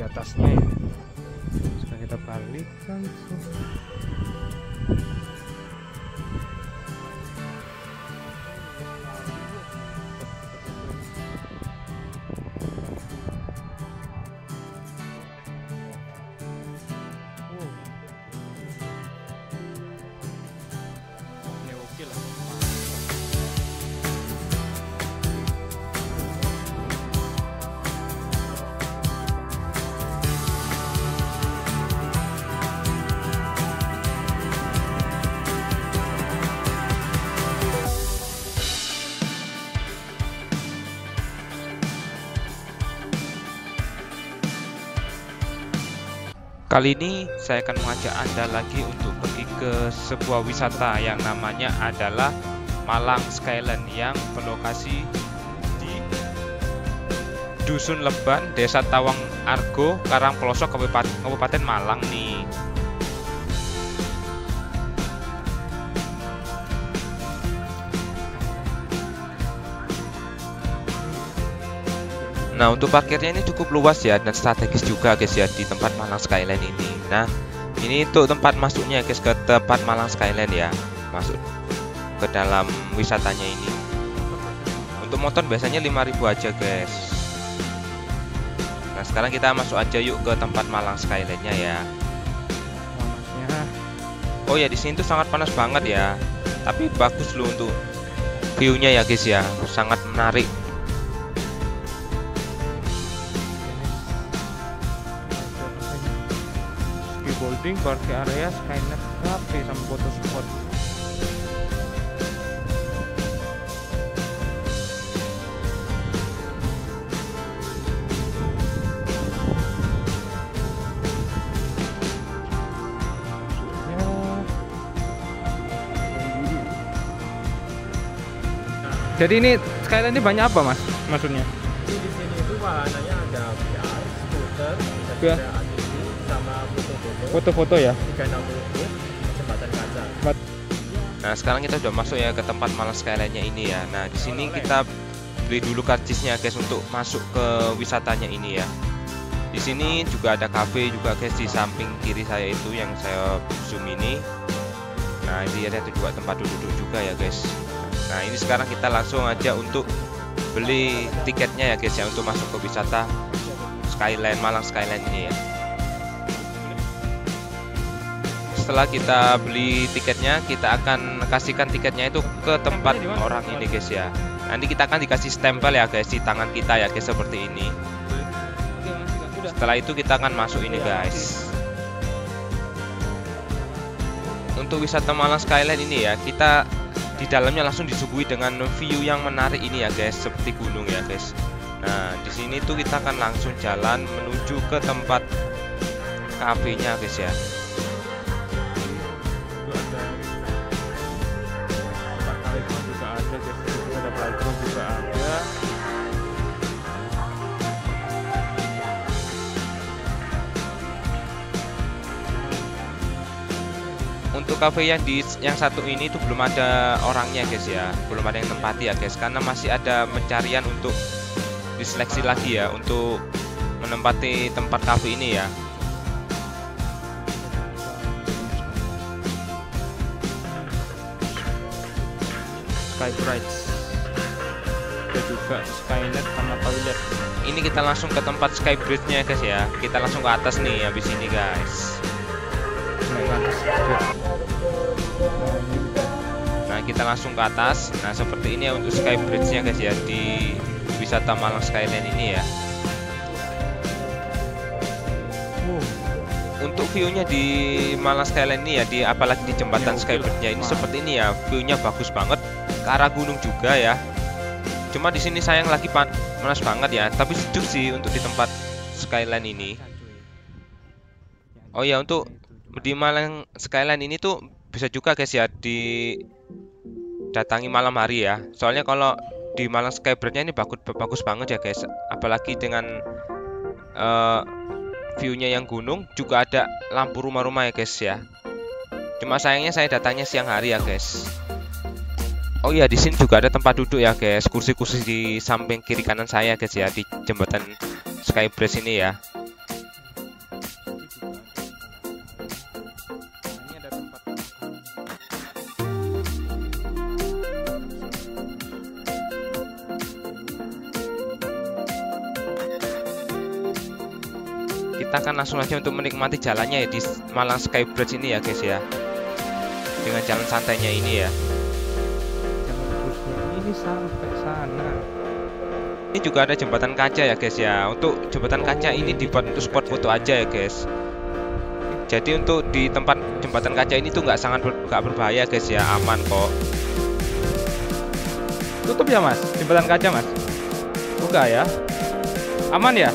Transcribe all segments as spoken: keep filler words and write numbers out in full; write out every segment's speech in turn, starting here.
di atasnya ya. Sekarang kita balik langsung. Kali ini saya akan mengajak Anda lagi untuk pergi ke sebuah wisata yang namanya adalah Malang Skyland yang berlokasi di Dusun Leban, Desa Tawang Argo, Karangpelosok, Kabupaten Malang nih. Nah, untuk parkirnya ini cukup luas ya dan strategis juga guys ya di tempat Malang Skyland ini. Nah, ini untuk tempat masuknya guys ke tempat Malang Skyland ya. Masuk ke dalam wisatanya ini. Untuk motor biasanya lima ribu aja guys. Nah, sekarang kita masuk aja yuk ke tempat Malang Skyland-nya ya. Oh ya, di sini tuh sangat panas banget ya. Tapi bagus loh untuk view-nya ya guys ya. Sangat menarik. Boarding, parkir area, Skynet Cafe sama foto spot. Jadi ini Skyland ini banyak apa mas? Maksudnya? Di sini itu wahananya ada V R, skuter, ya. ada A T V, sama foto-foto. Foto-foto ya? tiga enam puluh foot, jembatan kaca. Nah, sekarang kita udah masuk ya ke tempat Malang Skyland-nya ini ya. Nah, di sini kita beli dulu karcisnya guys untuk masuk ke wisatanya ini ya. Di sini juga ada cafe juga guys di samping kiri saya itu yang saya zoom ini. Nah, ini ada juga tempat duduk juga ya guys. Nah, ini sekarang kita langsung aja untuk beli tiketnya ya guys ya untuk masuk ke wisata Skyland Malang Skyland ini ya. Setelah kita beli tiketnya, kita akan kasihkan tiketnya itu ke tempat orang ini guys ya. Nanti kita akan dikasih stempel ya guys di tangan kita ya guys seperti ini. Setelah itu kita akan masuk ini guys. Untuk wisata Malang Skyland ini ya, kita di dalamnya langsung disuguhi dengan view yang menarik ini ya guys, seperti gunung ya guys. Nah, di sini tuh kita akan langsung jalan menuju ke tempat kafenya guys ya. Untuk cafe yang di yang satu ini itu belum ada orangnya guys ya, belum ada yang tempati ya guys, karena masih ada pencarian untuk diseleksi lagi ya untuk menempati tempat cafe ini ya. Skybright, ada juga Skynet sama toilet. Ini kita langsung ke tempat Skybridge-nya guys ya. Kita langsung ke atas nih habis ini guys. Nah, kita langsung ke atas. Nah, seperti ini ya untuk Skybridge-nya guys ya di wisata Malang Skyland ini ya. Untuk view-nya di Malang Skyland ini ya, di apalagi di jembatan Skybridge-nya ini seperti ini ya, view-nya bagus banget ke arah gunung juga ya. Cuma di sini sayang lagi panas banget ya, tapi sejuk sih untuk di tempat Skyland ini. Oh ya, untuk di Malang Skyland ini tuh bisa juga guys ya di datangi malam hari ya. Soalnya kalau di Malang Skybridge-nya ini bagus bagus banget ya guys, apalagi dengan uh, view-nya yang gunung, juga ada lampu rumah-rumah ya guys ya. Cuma sayangnya saya datangnya siang hari ya guys. Oh iya, di sini juga ada tempat duduk ya guys, kursi-kursi di samping kiri kanan saya guys ya di jembatan Skybridge ini ya. kita kan langsung aja untuk menikmati jalannya ya di Malang Sky Bridge ini ya guys ya, dengan jalan santainya ini ya. Jalan terusnya ini sampai sana. Ini juga ada jembatan kaca ya guys ya. Untuk jembatan kaca ini dibuat untuk spot foto aja ya guys. Jadi untuk di tempat jembatan kaca ini tuh nggak sangat ber, nggak berbahaya guys ya, aman kok. Tutup ya mas, jembatan kaca mas? Buka ya, aman ya?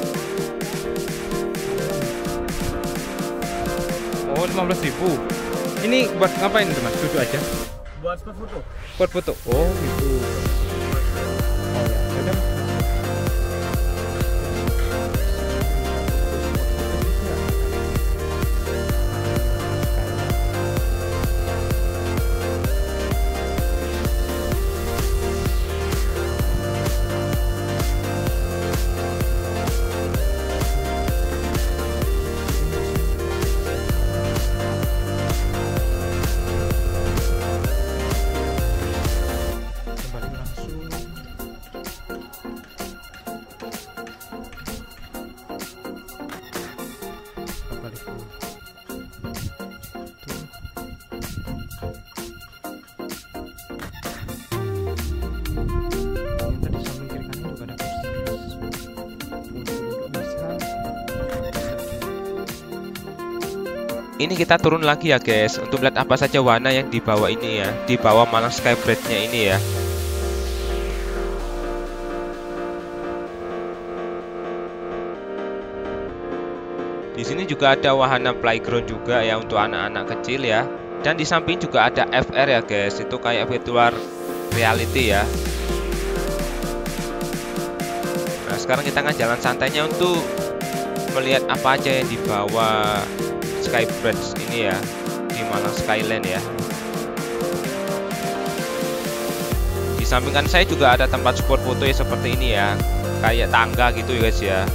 Oh lima belas ribu. Ini buat ngapain itu mas? Duduk aja. Buat spot foto. Buat foto. Oh gitu. Oh ya, sudah. Ini kita turun lagi ya guys, untuk melihat apa saja warna yang dibawa ini ya, di bawah Malang Sky Bridge-nya ini ya. Di sini juga ada wahana playground juga ya untuk anak-anak kecil ya. Dan di samping juga ada V R ya guys, itu kayak virtual reality ya. Nah sekarang kita akan jalan santainya untuk melihat apa aja yang dibawa Sky Bridge ini ya, di Malang Skyland ya. Di samping kan saya juga ada tempat spot foto ya seperti ini ya, kayak tangga gitu ya guys ya.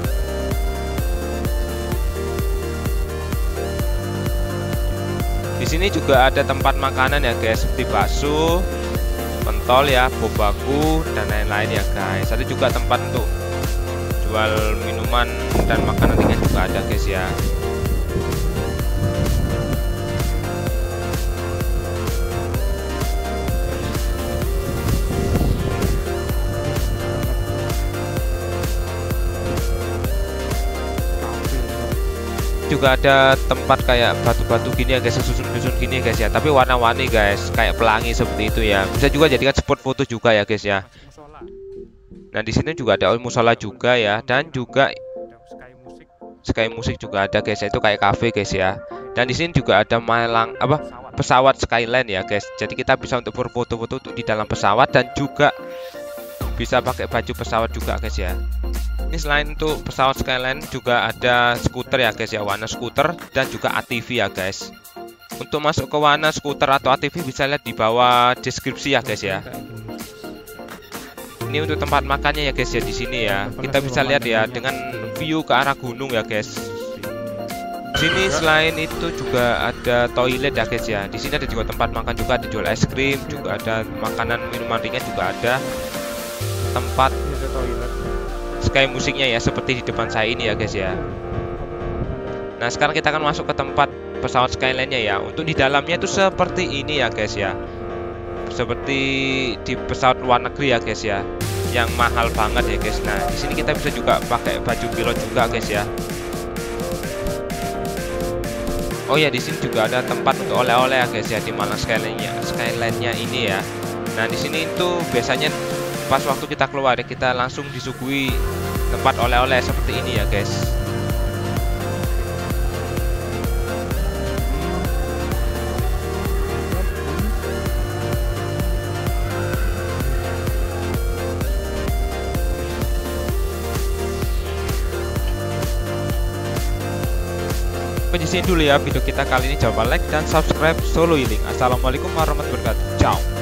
Di sini juga ada tempat makanan ya guys, seperti bakso, pentol ya, bobaku dan lain-lain ya guys. Ada juga tempat untuk jual minuman dan makanan ringan juga ada guys ya. Juga ada tempat kayak batu-batu gini ya guys, susun-susun gini guys ya, tapi warna-warni guys, kayak pelangi seperti itu ya. Bisa juga jadikan spot foto juga ya guys ya. Nah di sini juga ada musola juga ya, dan juga Sky Music juga ada guys, itu kayak cafe guys ya. Dan di sini juga ada Malang apa pesawat Skyland ya guys. Jadi kita bisa untuk berfoto-foto di dalam pesawat dan juga bisa pakai baju pesawat juga guys ya. Ini selain untuk pesawat Skyland juga ada skuter ya guys ya, warna skuter dan juga A T V ya guys. Untuk masuk ke warna skuter atau A T V bisa lihat di bawah deskripsi ya guys ya. Ini untuk tempat makannya ya guys ya, di sini ya. Kita bisa lihat ya dengan view ke arah gunung ya guys. Sini selain itu juga ada toilet ya guys ya. Di sini ada juga tempat makan juga, ada jual es krim, juga ada makanan minuman ringan juga ada. Tempat Sky musiknya ya seperti di depan saya ini ya guys ya. Nah sekarang kita akan masuk ke tempat pesawat Skyline-nya ya. Untuk di dalamnya itu seperti ini ya guys ya, seperti di pesawat luar negeri ya guys ya, yang mahal banget ya guys. Nah di sini kita bisa juga pakai baju pilot juga guys ya. Oh ya di sini juga ada tempat untuk oleh-oleh ya guys ya, di Malang Skyline-nya Skyline-nya ini ya. Nah di sini itu biasanya pas waktu kita keluar kita langsung disuguhi tempat oleh-oleh seperti ini ya guys. Sampai di sini dulu ya video kita kali ini. Jangan lupa like dan subscribe Solo Healing. Assalamualaikum warahmatullahi wabarakatuh. Ciao.